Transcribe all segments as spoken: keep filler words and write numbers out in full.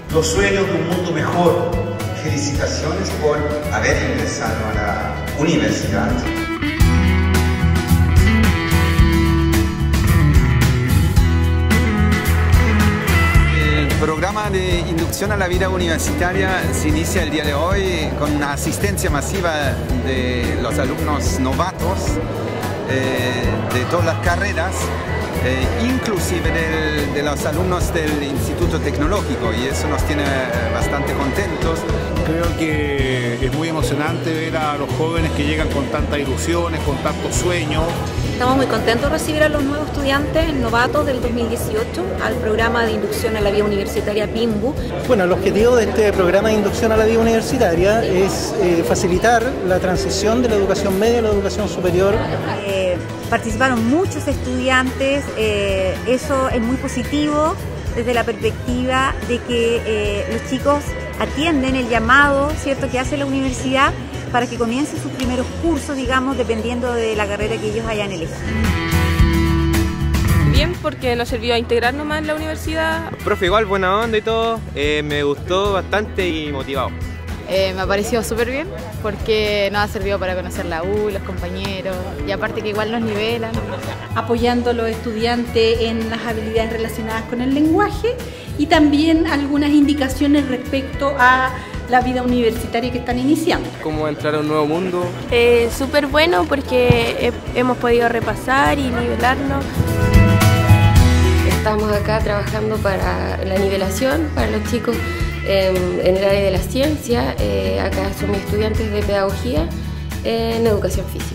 los sueños de un mundo mejor. Felicitaciones por haber ingresado a la universidad. El programa de inducción a la vida universitaria se inicia el día de hoy con una asistencia masiva de los alumnos novatos eh, de todas las carreras, eh, inclusive del, de los alumnos del Instituto Tecnológico, y eso nos tiene bastante contentos. Creo que es muy emocionante ver a los jóvenes que llegan con tantas ilusiones, con tantos sueños. Estamos muy contentos de recibir a los nuevos estudiantes novatos del dos mil dieciocho al programa de inducción a la vida universitaria PIMBU. Bueno, el objetivo de este programa de inducción a la vida universitaria es eh, facilitar la transición de la educación media a la educación superior. Eh, participaron muchos estudiantes, eh, eso es muy positivo desde la perspectiva de que eh, los chicos atienden el llamado, ¿cierto?, que hace la universidad para que comiencen sus primeros cursos, digamos, dependiendo de la carrera que ellos hayan elegido. Bien, porque nos sirvió a integrarnos más en la universidad. Profe, igual buena onda y todo, eh, me gustó bastante y motivado. Eh, me ha parecido súper bien porque nos ha servido para conocer la U, los compañeros, y aparte que igual nos nivelan. Apoyando a los estudiantes en las habilidades relacionadas con el lenguaje y también algunas indicaciones respecto a la vida universitaria que están iniciando. ¿Cómo entrar a un nuevo mundo? Eh, súper bueno porque he, hemos podido repasar y nivelarnos. Estamos acá trabajando para la nivelación, para los chicos eh, en el área de la ciencia. Eh, acá somos estudiantes de pedagogía en educación física.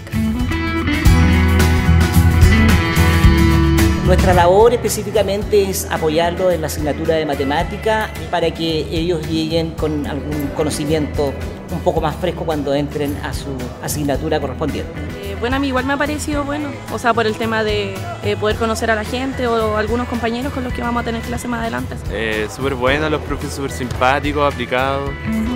Nuestra labor específicamente es apoyarlos en la asignatura de matemática para que ellos lleguen con algún conocimiento un poco más fresco cuando entren a su asignatura correspondiente. Eh, bueno, a mí igual me ha parecido bueno, o sea, por el tema de eh, poder conocer a la gente o algunos compañeros con los que vamos a tener clase más adelante. Eh, súper bueno, los profes súper simpáticos, aplicados.